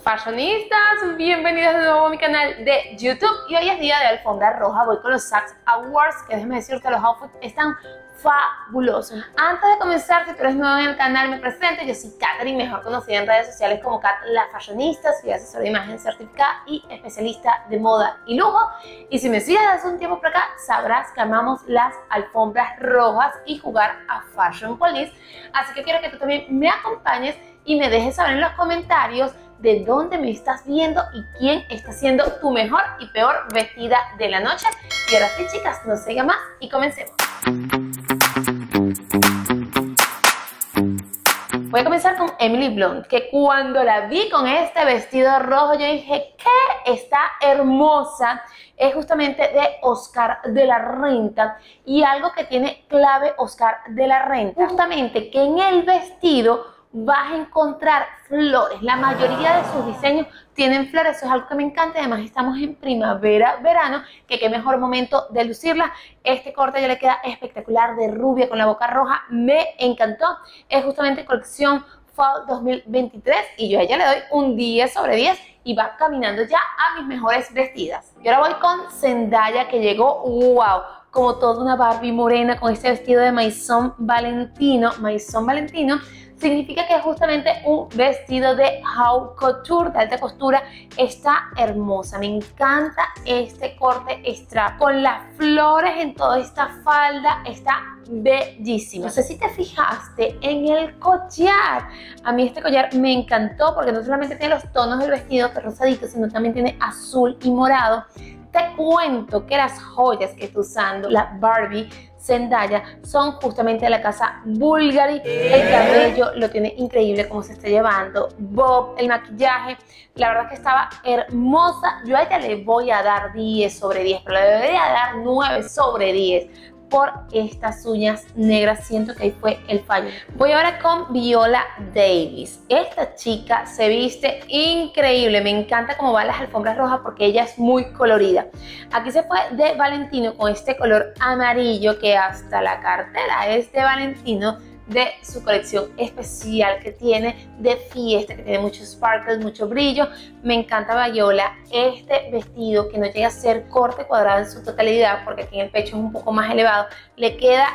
Fashionistas, bienvenidos de nuevo a mi canal de YouTube y hoy es día de alfombra roja. Voy con los Saks Awards, que déjame decirte, los outfits están fabulosos. Antes de comenzar, si tú eres nuevo en el canal, me presento. Yo soy Katherine, mejor conocida en redes sociales como Kat la Fashionista. Soy asesora de imagen certificada y especialista de moda y lujo. Y si me sigues desde hace un tiempo por acá, sabrás que amamos las alfombras rojas y jugar a Fashion Police. Así que quiero que tú también me acompañes y me dejes saber en los comentarios de dónde me estás viendo y quién está siendo tu mejor y peor vestida de la noche. Y ahora sí, chicas, no se diga más y comencemos. Voy a comenzar con Emily Blunt, que cuando la vi con este vestido rojo yo dije que está hermosa. Es justamente de Oscar de la Renta y algo que tiene clave Oscar de la Renta, justamente que en el vestido vas a encontrar flores. La mayoría de sus diseños tienen flores, eso es algo que me encanta. Además estamos en primavera, verano, que qué mejor momento de lucirla. Este corte ya le queda espectacular, de rubia con la boca roja, me encantó. Es justamente colección Fall 2023 y yo a ella le doy un 10 sobre 10 y va caminando ya a mis mejores vestidas. Y ahora voy con Zendaya, que llegó, wow, como toda una Barbie morena con este vestido de Maison Valentino. Maison Valentino significa que es justamente un vestido de haute couture, de alta costura. Está hermosa, me encanta este corte strap con las flores en toda esta falda, está bellísimo. No sé si te fijaste en el collar. A mí este collar me encantó porque no solamente tiene los tonos del vestido, que es rosadito, sino también tiene azul y morado. Te cuento que las joyas que está usando la Barbie Zendaya son justamente de la casa Bulgari. El cabello lo tiene increíble como se está llevando, bob, el maquillaje, la verdad que estaba hermosa. Yo a ella le voy a dar 10 sobre 10, pero le debería dar 9 sobre 10 por estas uñas negras. Siento que ahí fue el fallo. Voy ahora con Viola Davis. Esta chica se viste increíble, me encanta cómo van las alfombras rojas porque ella es muy colorida. Aquí se fue de Valentino con este color amarillo que hasta la cartera es de Valentino, de su colección especial que tiene de fiesta, que tiene mucho sparkle, mucho brillo. Me encanta Viola, este vestido que no llega a ser corte cuadrado en su totalidad porque aquí en el pecho es un poco más elevado, le queda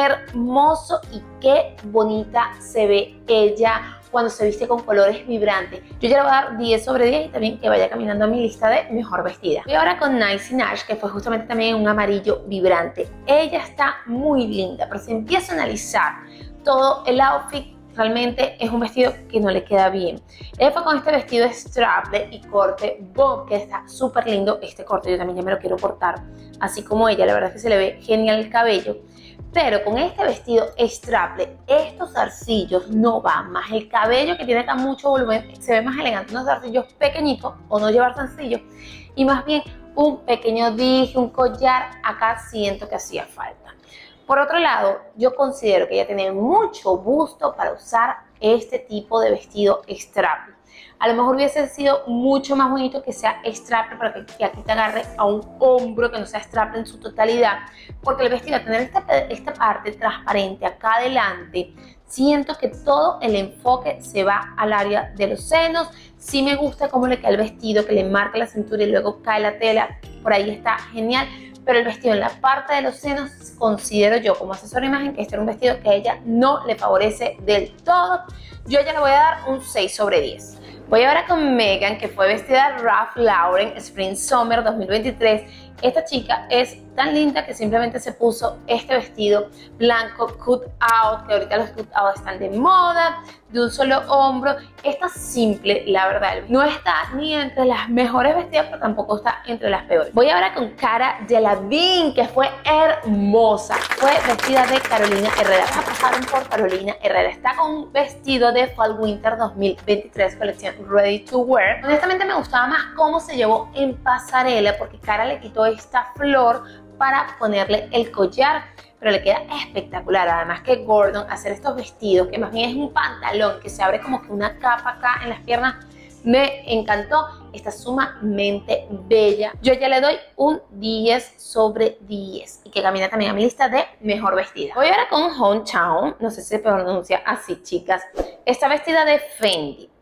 hermoso y qué bonita se ve ella cuando se viste con colores vibrantes. Yo ya le voy a dar 10 sobre 10 y también que vaya caminando a mi lista de mejor vestida. Y ahora con Niecy Nash, que fue justamente también un amarillo vibrante. Ella está muy linda, pero si empiezo a analizar todo el outfit, realmente es un vestido que no le queda bien. Ella fue con este vestido strapless y corte bob, que está súper lindo. Este corte yo también ya me lo quiero cortar, así como ella. La verdad es que se le ve genial el cabello. Pero con este vestido strapless, estos zarcillos no van más. El cabello, que tiene acá mucho volumen, se ve más elegante. Unos zarcillos pequeñitos o no llevar zarcillos. Y más bien un pequeño dije, un collar. Acá siento que hacía falta. Por otro lado, yo considero que ella tiene mucho busto para usar este tipo de vestido strapless. A lo mejor hubiese sido mucho más bonito que sea strapless, para que aquí te agarre a un hombro, que no sea strapless en su totalidad. Porque el vestido, al tener esta parte transparente acá adelante, siento que todo el enfoque se va al área de los senos. Sí me gusta cómo le queda el vestido, que le marca la cintura y luego cae la tela. Por ahí está genial. Pero el vestido en la parte de los senos, considero yo como asesora de imagen que este era un vestido que a ella no le favorece del todo. Yo a ella le voy a dar un 6 sobre 10. Voy ahora con Megan, que fue vestida de Ralph Lauren Spring Summer 2023. Esta chica es tan linda que simplemente se puso este vestido blanco cut out, que ahorita los cut out están de moda, de un solo hombro. Está simple, la verdad. No está ni entre las mejores vestidas, pero tampoco está entre las peores. Voy ahora con Cara Delevingne, que fue hermosa. Fue vestida de Carolina Herrera. Pasaron por Carolina Herrera. Está con un vestido de Fall Winter 2023, colección Ready to Wear. Honestamente me gustaba más cómo se llevó en pasarela, porque Cara le quitó esta flor para ponerle el collar, pero le queda espectacular. Además que Gordon, hacer estos vestidos, que más bien es un pantalón que se abre como que una capa acá en las piernas, me encantó. Está sumamente bella. Yo ya le doy un 10 sobre 10 y que camina también a mi lista de mejor vestida. Voy ahora con Hong Chau, no sé si se pronuncia así, chicas. Esta vestida de Fendi.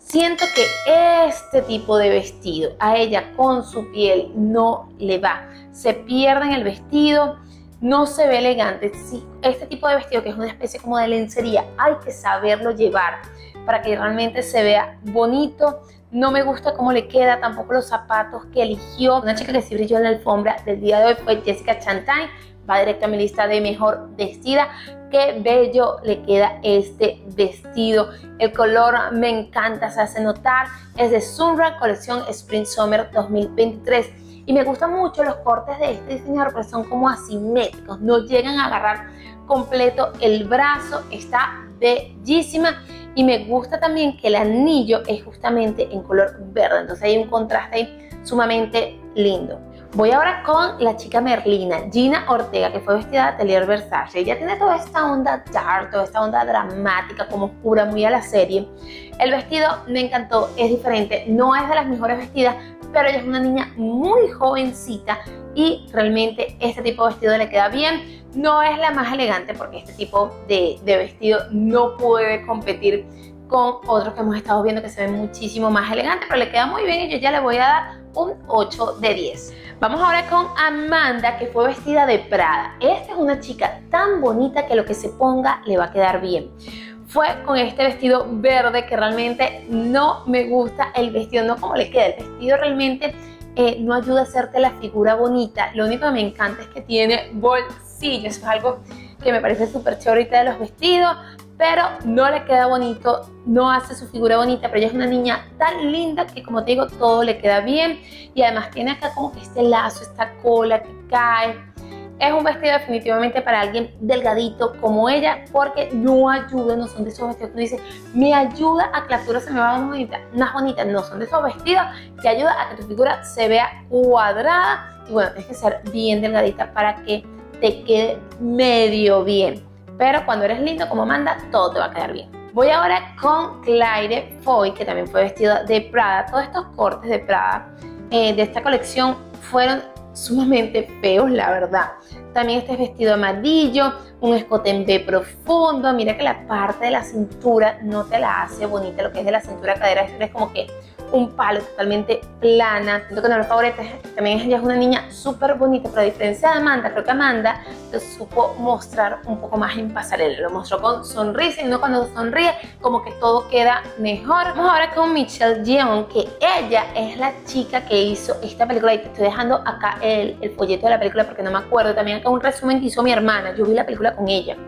Siento que este tipo de vestido a ella con su piel no le va. Se pierde en el vestido, no se ve elegante. Sí, este tipo de vestido, que es una especie como de lencería, hay que saberlo llevar para que realmente se vea bonito. No me gusta cómo le queda, tampoco los zapatos que eligió. Una chica que sí brilló en la alfombra del día de hoy fue Jessica Chastain. Va directo a mi lista de mejor vestida. Qué bello le queda este vestido. El color me encanta, se hace notar. Es de Sunra, colección Spring Summer 2023. Y me gustan mucho los cortes de este diseñador porque son como asimétricos. No llegan a agarrar completo el brazo. Está bellísima. Y me gusta también que el anillo es justamente en color verde. Entonces hay un contraste ahí sumamente lindo. Voy ahora con la chica Merlina, Gina Ortega, que fue vestida de Atelier Versace. Ella tiene toda esta onda dark, toda esta onda dramática, como oscura, muy a la serie. El vestido me encantó, es diferente, no es de las mejores vestidas, pero ella es una niña muy jovencita y realmente este tipo de vestido le queda bien. No es la más elegante porque este tipo de vestido no puede competir con otros que hemos estado viendo que se ven muchísimo más elegantes, pero le queda muy bien y yo ya le voy a dar un 8 de 10. Vamos ahora con Amanda, que fue vestida de Prada. Esta es una chica tan bonita que lo que se ponga le va a quedar bien. Fue con este vestido verde que realmente no me gusta el vestido, no como le queda. El vestido realmente no ayuda a hacerte la figura bonita. Lo único que me encanta es que tiene bolsillos. Es algo que me parece súper chévere de los vestidos, pero no le queda bonito, no hace su figura bonita, pero ella es una niña tan linda que, como te digo, todo le queda bien. Y además tiene acá como que este lazo, esta cola que cae. Es un vestido definitivamente para alguien delgadito como ella, porque no ayuda, no son de esos vestidos que uno dice, me ayuda a que la figura se me vea más bonita. No son de esos vestidos que ayuda a que tu figura se vea cuadrada. Y bueno, tienes que ser bien delgadita para que te quede medio bien. Pero cuando eres lindo como Amanda, todo te va a quedar bien. Voy ahora con Claire Foy, que también fue vestida de Prada. Todos estos cortes de Prada de esta colección fueron sumamente feos, la verdad. También este vestido amarillo, un escote en V profundo. Mira que la parte de la cintura no te la hace bonita. Lo que es de la cintura a cadera es como que un palo, totalmente plana. Siento que no lo favorece. También ella es una niña súper bonita, pero a diferencia de Amanda, creo que Amanda lo supo mostrar un poco más en pasarela. Lo mostró con sonrisa y no cuando sonríe, como que todo queda mejor. Vamos ahora con Michelle Yeoh, que ella es la chica que hizo esta película. Y te estoy dejando acá el folleto de la película porque no me acuerdo. También acá un resumen que hizo mi hermana. Yo vi la película con ella.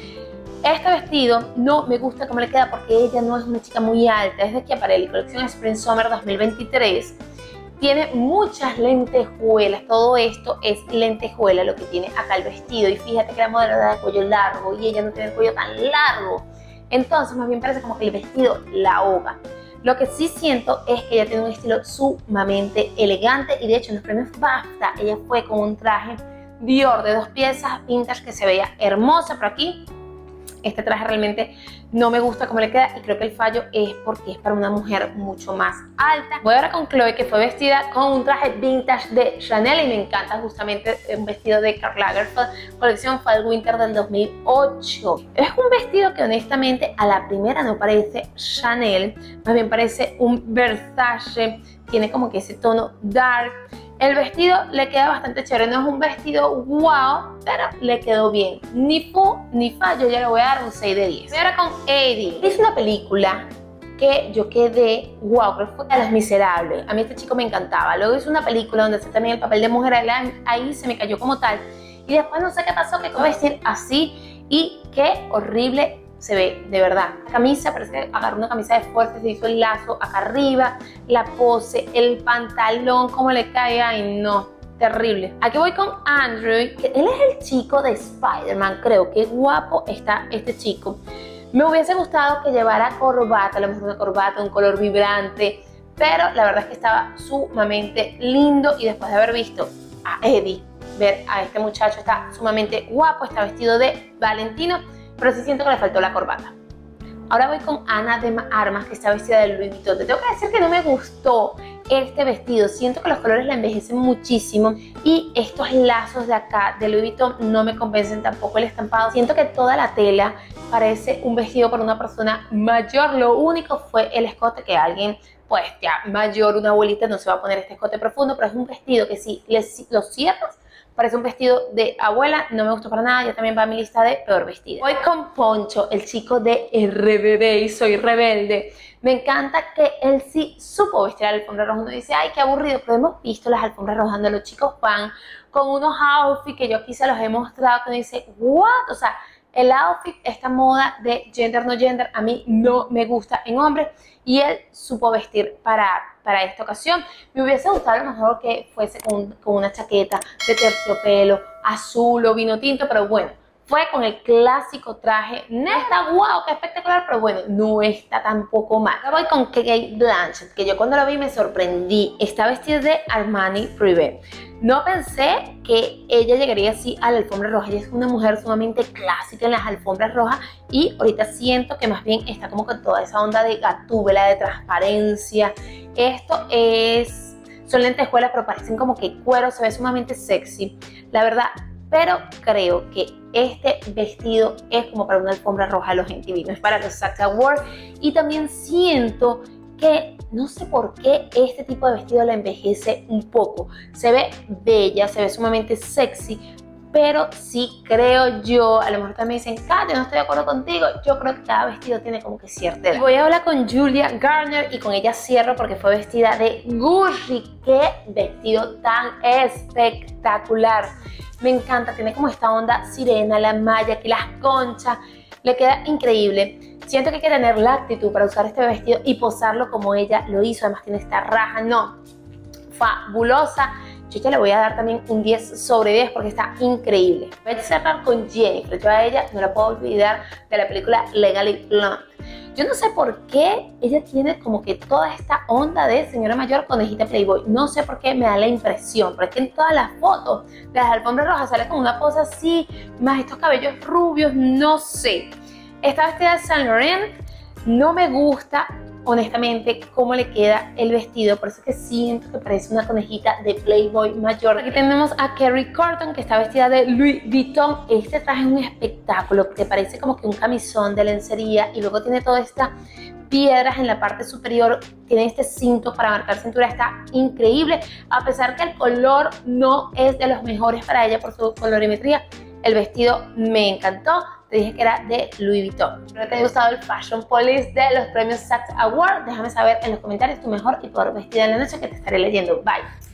Este vestido no me gusta cómo le queda porque ella no es una chica muy alta. Es de Schiaparelli, colección Spring Summer 2023. Tiene muchas lentejuelas. Todo esto es lentejuela lo que tiene acá el vestido. Y fíjate que la modelo da de cuello largo y ella no tiene el cuello tan largo. Entonces más bien parece como que el vestido la ahoga. Lo que sí siento es que ella tiene un estilo sumamente elegante. Y de hecho en los premios BAFTA ella fue con un traje Dior de 2 piezas vintage que se veía hermosa. Pero aquí este traje realmente no me gusta cómo le queda y creo que el fallo es porque es para una mujer mucho más alta. Voy ahora con Chloe, que fue vestida con un traje vintage de Chanel y me encanta justamente un vestido de Karl Lagerfeld, colección Fall Winter del 2008. Es un vestido que honestamente a la primera no parece Chanel, más bien parece un Versace, tiene como que ese tono dark. El vestido le queda bastante chévere, no es un vestido wow, pero le quedó bien. Ni fu ni fa, yo ya le voy a dar un 6 de 10. Voy ahora con Eddie. Es una película que yo quedé wow, creo que fue a Los Miserables. A mí este chico me encantaba. Luego hizo una película donde hace también el papel de mujer, ahí se me cayó como tal. Y después no sé qué pasó, que voy a vestir así y qué horrible se ve, de verdad. La camisa, parece que agarró una camisa de fuerza, se hizo el lazo acá arriba, la pose, el pantalón, cómo le cae, ay no, terrible. Aquí voy con Andrew, que él es el chico de Spider-Man, creo que guapo está este chico. Me hubiese gustado que llevara corbata, a lo mejor una corbata, un color vibrante, pero la verdad es que estaba sumamente lindo y después de haber visto a Eddie, ver a este muchacho está sumamente guapo, está vestido de Valentino, pero sí siento que le faltó la corbata. Ahora voy con Ana de Armas, que está vestida de Louis Vuitton. Te tengo que decir que no me gustó este vestido. Siento que los colores la envejecen muchísimo y estos lazos de acá de Louis Vuitton no me convencen tampoco el estampado. Siento que toda la tela parece un vestido para una persona mayor. Lo único fue el escote, que alguien pues ya mayor, una abuelita, no se va a poner este escote profundo, pero es un vestido que si lo cierras, parece un vestido de abuela. No me gustó para nada, ya también va a mi lista de peor vestido. Voy con Poncho, el chico de RBD y Soy Rebelde. Me encanta que él sí supo vestir a la alfombra roja. Uno dice, ay, qué aburrido, pero hemos visto las alfombras rojas donde los chicos van con unos outfits que yo aquí se los he mostrado, que uno dice, what? O sea, el outfit, esta moda de gender no gender, a mí no me gusta en hombres, y él supo vestir para esta ocasión. Me hubiese gustado a lo mejor que fuese con una chaqueta de terciopelo, azul o vino tinto, pero bueno, fue con el clásico traje. No está guau, qué espectacular, pero bueno, no está tampoco mal. Ahora voy con Cate Blanchett, que yo cuando lo vi me sorprendí. Está vestida de Armani Privé. No pensé que ella llegaría así a la alfombra roja. Ella es una mujer sumamente clásica en las alfombras rojas, y ahorita siento que más bien está como con toda esa onda de gatúbela, de transparencia. Son lentejuelas, pero parecen como que cuero, se ve sumamente sexy, la verdad. Pero creo que este vestido es como para una alfombra roja de los MTV, no es para los SAG Awards. Y también siento que no sé por qué este tipo de vestido la envejece un poco. Se ve bella, se ve sumamente sexy, pero sí creo yo, a lo mejor también dicen, Katia, no estoy de acuerdo contigo, yo creo que cada vestido tiene como que cierta edad. Voy a hablar con Julia Garner y con ella cierro porque fue vestida de Gucci. ¡Qué vestido tan espectacular! Me encanta, tiene como esta onda sirena, la malla, aquí las conchas, le queda increíble. Siento que hay que tener la actitud para usar este vestido y posarlo como ella lo hizo. Además tiene esta raja, no, fabulosa. Yo ya le voy a dar también un 10 sobre 10 porque está increíble. Voy a cerrar con Jennifer. Yo a ella no la puedo olvidar de la película Legally Blonde. Yo no sé por qué ella tiene como que toda esta onda de señora mayor conejita Playboy. No sé por qué me da la impresión, pero es que en todas las fotos de las alfombras rojas sale con una pose así, más estos cabellos rubios, no sé. Esta vestida de Saint Laurent no me gusta, honestamente, cómo le queda el vestido, por eso es que siento que parece una conejita de Playboy mayor. Aquí tenemos a Kerry Corton, que está vestida de Louis Vuitton. Este traje es un espectáculo, que parece como que un camisón de lencería, y luego tiene todas estas piedras en la parte superior, tiene este cinto para marcar cintura, está increíble, a pesar que el color no es de los mejores para ella por su colorimetría. El vestido me encantó. Te dije que era de Louis Vuitton. Espero que te haya gustado el Fashion Police de los premios SAG Awards. Déjame saber en los comentarios tu mejor y peor vestida de la noche, que te estaré leyendo. Bye.